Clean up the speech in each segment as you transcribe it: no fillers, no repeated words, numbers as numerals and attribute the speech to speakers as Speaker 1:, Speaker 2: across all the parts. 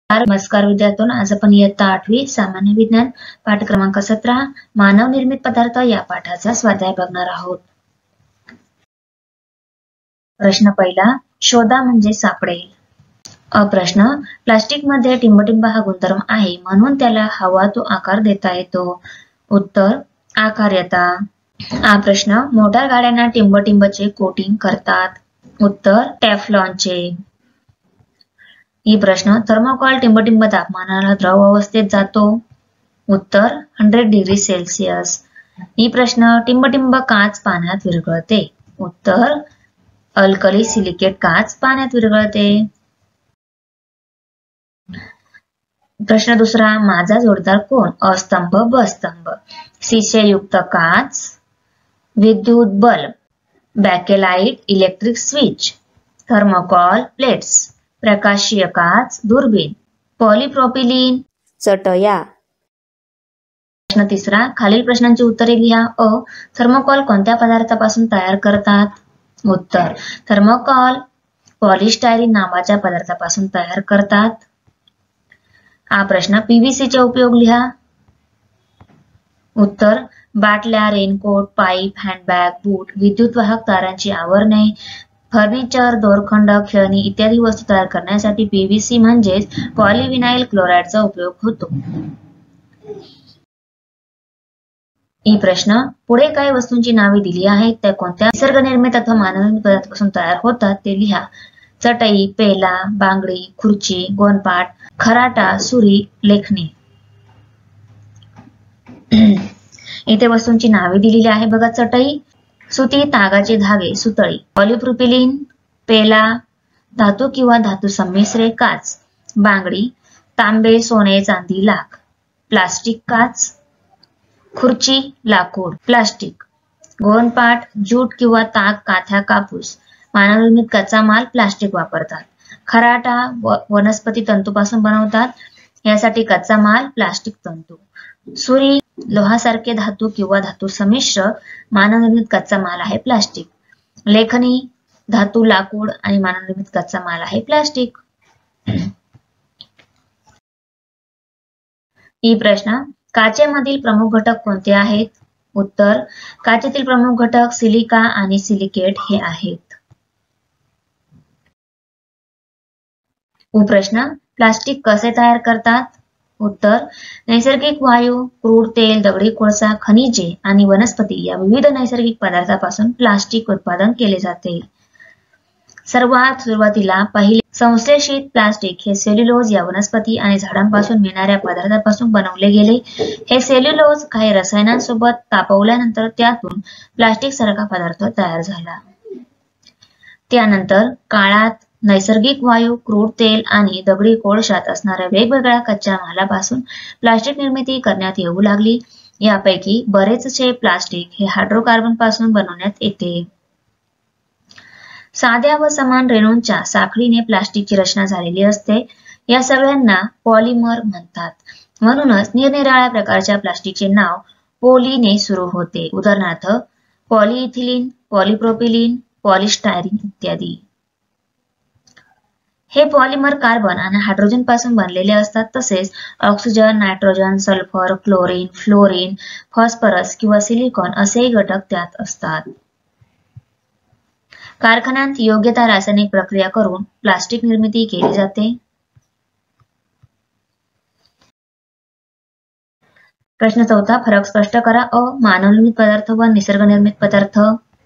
Speaker 1: नमस्कार विद्यार्थ्यांनो, आज आपण इयत्ता 8वी सामान्य विज्ञान पाठ क्रमांक 17 मानव निर्मित पदार्थ या पाठाचा स्वाध्याय बघणार आहोत। प्रश्न पहिला, शोधा म्हणजे सापडेल। प्रश्न, प्लास्टिक मध्ये टिंबटिंब हा गुणधर्म आहे म्हणून त्याला हवा तो आकार देता येतो। उत्तर, आकार्यता। प्रश्न, मोटार गाड्यांना टिंबटिंबचे कोटिंग करतात। उत्तर, टेफ्लॉनचे। प्रश्न, थर्मोकॉल टिंबटिंब तापमानाला द्रव अवस्थेत जातो। उत्तर, 100 डिग्री सेल्सिअस। प्रश्न, टिंबटिंब काच पाण्यात विरघळते। उत्तर, अल्कली सिलिकेट काच पाण्यात विरघळते। प्रश्न दुसरा, माझा जोडदार कोण? अस्तंभ, ब स्तंभ। शिसेयुक्त काच, विद्युत bulb, bakelite, electric switch, thermocol plates, प्रकाशीय काच, दुर्बीण, पॉलिप्रोपिलीन, चटया। प्रश्न तिसरा, खालील प्रश्नांची उत्तरे लिहा। थर्मोकॉल कोणत्या पदार्थापासून तयार करतात? उत्तर, थर्मोकॉल पॉलिस्टायरीन नावाच्या पदार्थापासून तयार करतात। प्रश्न, पीव्हीसी चे उपयोग लिहा। उत्तर, बाटल्या, रेनकोट, पाईप, हँडबॅग, बूट, विद्युतवाहक तारांची आवरणे, फर्निचर, दोरखंड, खेळणी इत्यादी वस्तू तयार करण्यासाठी पीव्हीसी म्हणजेच पॉलिव्हिनाइल क्लोराइडचा उपयोग होतो। प्रश्न, पुढे काही वस्तूंची नावे दिली आहेत त्या कोणत्या निसर्गनिर्मित अथवा मानवनिर्मित पदार्थापासून तयार होतात ते लिहा। चटई, पेला, बांगडी, खुर्ची, गोणपाट, खराटा, सुरी, लेखणी। इथे वस्तूंची नावे दिलेली आहे बघा। चटई, सुती तागाचे धागे, सुतळी, पॉलिप्रोपिलीन, पेला, धातू किंवा धातू संमिश्रे, काच, बांगडी, तांबे, सोने, चांदी, लाख, प्लास्टिक काच, खुर्ची, लाकूड, प्लास्टिक, गोणपाट, ज्यूट किंवा ताग, काथ्या, कापूस, मानवनिर्मित कच्चा माल, प्लास्टिक वापरतात। खराटा वनस्पती तंतूपासून बनवतात, यासाठी कच्चा माल, प्लास्टिक तंतू। सुरी, लोहासारखे धातू किंवा धातू संमिश्र, मानवनिर्मित कच्चा माल आहे प्लास्टिक। लेखणी, धातू, लाकूड आणि मानवनिर्मित कच्चा माल आहे प्लास्टिक। प्रश्न, काचेमधील प्रमुख घटक कोणते आहेत? उत्तर, काचेतील प्रमुख घटक सिलिका आणि सिलिकेट हे आहेत। प्रश्न, प्लास्टिक कसे तयार करतात? उत्तर, नैसर्गिक वायू, क्रूड तेल, दगडी कोळसा, खनिजे आणि वनस्पती या विविध नैसर्गिक पदार्थापासून प्लास्टिक उत्पादन केले जाते। सर्वात सुरुवातीला पहिले संश्लेषित प्लास्टिक हे सेल्युलोज या वनस्पती आणि झाडांपासून मिळणाऱ्या पदार्थापासून बनवले गेले। हे सेल्युलोज काही रसायनांसोबत तापवल्यानंतर त्यातून प्लास्टिक सारखा पदार्थ तयार झाला। त्यानंतर काळात नैसर्गिक वायू, क्रूड तेल आणि दगडी कोळशात असणाऱ्या वेगवेगळ्या कच्च्या मालापासून प्लास्टिक निर्मिती करण्यात येऊ लागली। यापैकी बरेचसे प्लास्टिक हे हायड्रोकार्बन पासून बनवण्यात येते। साध्या व समान रेणूंच्या साखळीने प्लास्टिकची रचना झालेली असते। या सगळ्यांना पॉलिमर म्हणतात। म्हणूनच निरनिराळ्या प्रकारच्या प्लास्टिकचे नाव पॉलीने सुरू होते। उदाहरणार्थ पॉलिइथिलीन, पॉलिप्रोपिलीन, पॉलिस्टायरीन इत्यादी। हे पॉलिमर कार्बन आणि हायड्रोजन पासून बनलेले असतात। तसेच oxygen, nitrogen, sulphur, chlorine, fluorine, phosphorus किंवा सिलिकॉन असेही घटक त्यात असतात। कारखान्यात योग्य त्या रासायनिक प्रक्रिया करून प्लास्टिक निर्मिती केली जाते। प्रश्न चौथा, फरक स्पष्ट करा। मानवनिर्मित पदार्थ व निसर्गनिर्मित पदार्थ।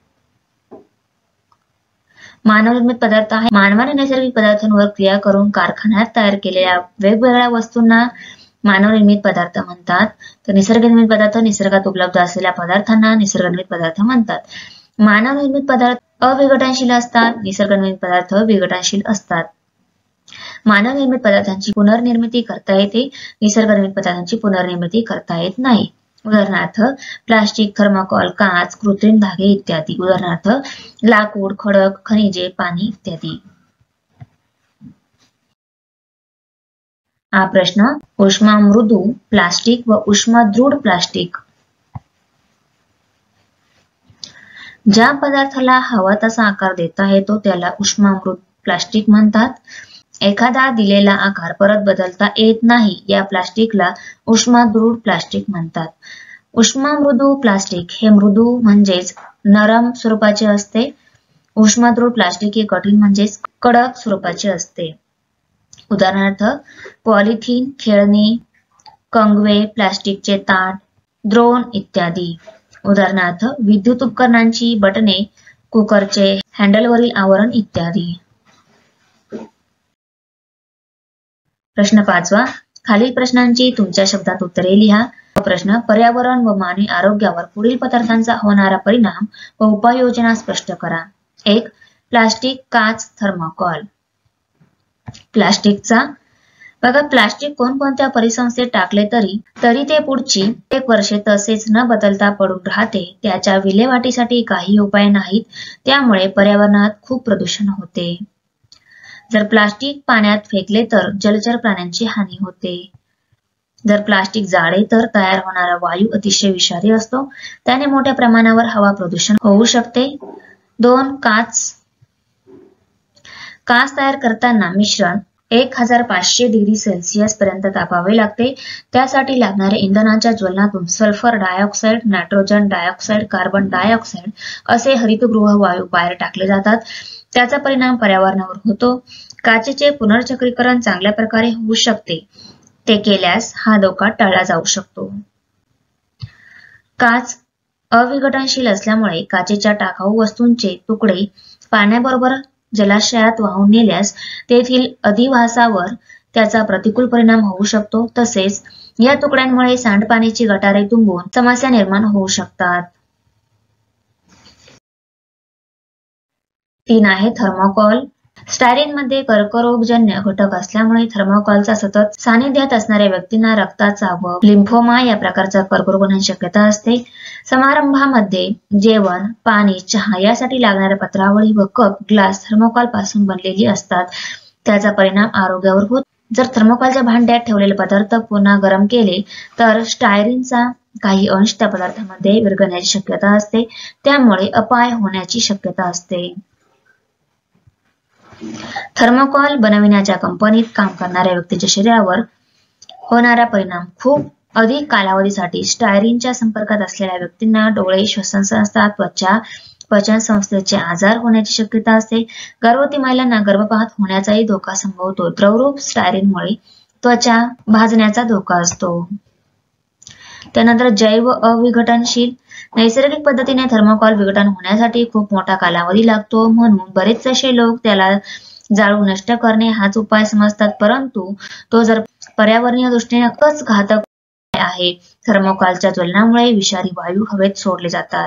Speaker 1: मानवनिर्मित पदार्थ आहे मानवाने नैसर्गिक पदार्थांवर क्रिया करून कारखान्यात तयार केलेल्या वेगवेगळ्या वस्तूंना मानवनिर्मित पदार्थ म्हणतात। तर निसर्गनिर्मित पदार्थ निसर्गात उपलब्ध असलेल्या पदार्थांना निसर्गनिर्मित पदार्थ म्हणतात। मानवनिर्मित पदार्थ अविघटनशील असतात, निसर्गनिर्मित पदार्थ विघटनशील असतात। मानवनिर्मित पदार्थांची पुनर्निर्मिती करता येते, निसर्गनिर्मित पदार्थांची पुनर्निर्मिती करता येत नाही। उदाहरणार्थ प्लास्टिक, थर्मोकॉल, काच, कृत्रिम धागे इत्यादी। उदाहरणार्थ लाकूड, खडक, खनिजे, पाणी इत्यादी। प्रश्न, उष्मामृदू प्लास्टिक व उष्मदृढ प्लास्टिक। ज्या पदार्थाला हवा तसा आकार देता येतो त्याला उष्मामृत प्लास्टिक म्हणतात। एखादा दिलेला आकार परत बदलता येत नाही या प्लास्टिकला उष्मादृढ प्लास्टिक म्हणतात. उष्णमृदू प्लास्टिक हे मृदू म्हणजेच नरम स्वरूपाचे असते. उष्णदृढ प्लास्टिक हे कठीण म्हणजेच कडक स्वरूपाचे असते. उदाहरणार्थ पॉलिथिन, खेळणी, कंगवे, प्लास्टिकचे ताट, द्रोण इत्यादी. उदाहरणार्थ विद्युत उपकरणांची बटणे, कुकरचे हँडलवरील आवरण इत्यादी. प्रश्न 5वा. खालील प्रश्नांची तुमच्या शब्दात उत्तरे लिहा. प्रश्न पर्यावरण व मानवी आरोग्यावर पुढील पदार्थांचा होणारा परिणाम व उपाययोजना स्पष्ट करा. 1. प्लास्टिक, काच, थर्मोकॉल. प्लास्टिकचा बघा, प्लास्टिक कोणकोणत्या परिसंस्थेत टाकले तरी ते पुढची 1 वर्षे तसेच न बदलता पडून राहते. त्याच्या विल्हेवाटीसाठी काही उपाय नाहीत. त्यामुळे पर्यावरणात खूप प्रदूषण होते. जर प्लास्टिक पाण्यात फेकले तर जलचर प्राण्यांची हानी होते. जर प्लास्टिक जाळे तर तयार होणारा वायू अतिशय विषारी असतो. त्याने मोठ्या प्रमाणावर हवा प्रदूषण होऊ शकते. 2. काच तयार करताना मिश्रण 1500 डिग्री सेल्सिअस पर्यंत तापावे लागते. त्यासाठी लागणाऱ्या इंधनाच्या ज्वलनातून sulphur dioxide, nitrogen dioxide, carbon dioxide असे हरितगृह वायू बाहेर टाकले जातात. त्याचा परिणाम पर्यावरणावर होतो. काचेचे पुनर्चक्रीकरण चांगल्या प्रकारे होऊ शकते. ते केल्यास हा धोका टाळला जाऊ शकतो. काच अविघटनशील असल्यामुळे काचेच्या टाकाऊ वस्तूंचे तुकडे पाण्याबरोबर जलाशयात वाहून नेल्यास तेथील अधिवासावर त्याचा प्रतिकूल परिणाम होऊ शकतो. तसेच या तुकड्यांमुळे सांडपाण्याची गटारे तुंबून समस्या निर्माण होऊ शकतात. 3 आहे थर्मोकॉल. स्टायरीनमध्ये कर्करोगजन्य घटक असल्यामुळे थर्मोकॉलचा सतत सानिध्यात असणाऱ्या व्यक्तींना रक्ताचा व लिम्फोमा या प्रकारचा कर्करोग होण्याची शक्यता असते. समारंभामध्ये जेवण, पाणी, चहा यासाठी लागणाऱ्या पत्रावळी व कप, ग्लास थर्मोकॉल पासून बनलेली असतात. त्याचा परिणाम आरोग्यावर होतो. जर थर्मोकॉलच्या भांड्यात ठेवलेले पदार्थ पुन्हा गरम केले तर स्टायरीनचा काही अंश त्या पदार्थामध्ये विरघळण्याची शक्यता असते. त्यामुळे अपाय होण्याची शक्यता असते. थर्मोकॉल बनविण्याच्या कंपनीत काम करणाऱ्या व्यक्तीच्या शरीरावर होणारा परिणाम खूप अधिक कालावधीसाठी स्टायरीनच्या संपर्कात असलेल्या व्यक्तींना डोळे, श्वसनसंस्था, त्वचा, पचन संस्थेचे आजार होण्याची शक्यता असते. गर्भवती महिलांना गर्भपात होण्याचाही धोका संभवतो. द्रवरूप स्टायरीनमुळे त्वचा भाजण्याचा धोका असतो. त्यानंतर जैव अविघटनशील. नैसर्गिक पद्धतीने थर्मोकॉल विघटन होण्यासाठी खूप मोठा कालावधी लागतो. म्हणून बरेचसे लोक त्याला जाळून नष्ट करणे हाच उपाय समजतात. परंतु तो जर पर्यावरणीय दृष्टीने खूपच घातक आहे. थर्मोकॉलच्या ज्वलनामुळे विषारी वायू हवेत सोडले जातात.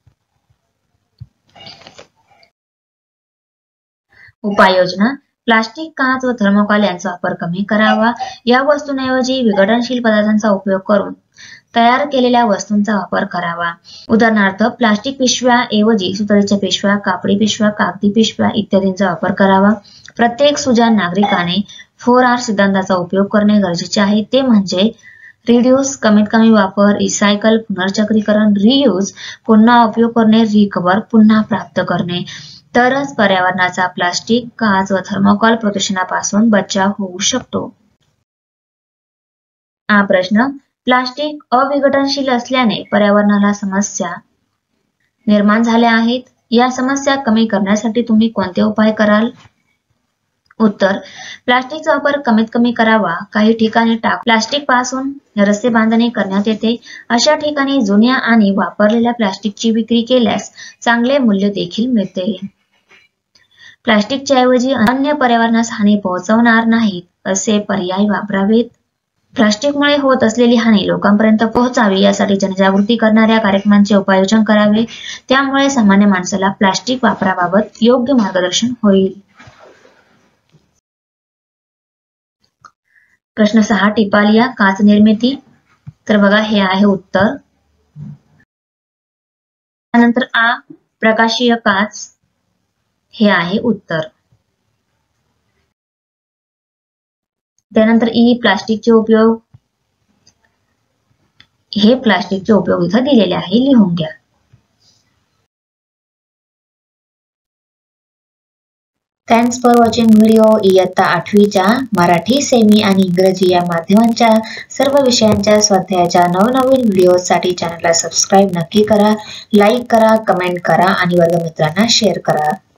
Speaker 1: उपाययोजना. प्लास्टिक, काच व थर्मोकॉल यांचा वापर कमी करावा. या वस्तूंऐवजी विघटनशील पदार्थांचा उपयोग करून तयार केलेल्या वस्तूंचा वापर करावा. उदाहरणार्थ प्लास्टिक पिशव्या ऐवजी सुतळीच्या पिशव्या, कापडी पिशव्या, कागदी पिशव्या इत्यादींचा वापर करावा. प्रत्येक सुजाण नागरिकाने 4R सिद्धांताचा उपयोग करणे गरजेचे आहे. ते म्हणजे रिड्यूस कमीत कमी वापर, रिसायकल पुनर्चक्रीकरण, रियूज पुन्हा उपयोग करणे, रिकव्हर पुन्हा प्राप्त करणे. तरच पर्यावरणाचा प्लास्टिक, काच व थर्मोकॉल प्रदूषणापासून बचाव होऊ शकतो. हा प्रश्न. प्लास्टिक अविघटनशील असल्याने पर्यावरणाला समस्या निर्माण झाल्या आहेत. या समस्या कमी करण्यासाठी तुम्ही कोणते उपाय कराल? उत्तर. प्लास्टिकचा वापर कमीत कमी करावा. काही ठिकाणी प्लास्टिक पासून रस्ते बांधणी करण्यात येते. अशा ठिकाणी जुन्या आणि वापरलेल्या प्लास्टिकची विक्री केल्यास चांगले मूल्य देखील मिळते. प्लास्टिकच्या ऐवजी अन्य पर्यावरणास हानी पोहोचवणार नाहीत असे पर्याय वापरावेत. प्लास्टिकमुळे होत असलेली हानी लोकांपर्यंत पोहोचावी यासाठी जनजागृती करणाऱ्या कार्यक्रमांचे उपायोजन करावे. त्यामुळे सामान्य माणसाला प्लास्टिक वापराबाबत योग्य मार्गदर्शन होईल. प्रश्न 6. टिपा लिहा. काच निर्मिती. तर बघा हे आहे उत्तर. त्यानंतर आ. प्रकाशीय काच हे आहे उत्तर. त्यानंतर ई. प्लास्टिकचे उपयोग. हे प्लास्टिकचे उपयोग इथं दिलेले आहे, लिहून घ्या. Thanks for watching video. इयत्ता 8वीच्या मराठी, सेमी आणि इंग्रजी या माध्यमांच्या सर्व विषयांच्या स्वाध्यायाच्या नवनवीन व्हिडिओसाठी चॅनलला सबस्क्राईब नक्की करा, लाईक करा, कमेंट करा आणि वर्गमित्रांना शेअर करा.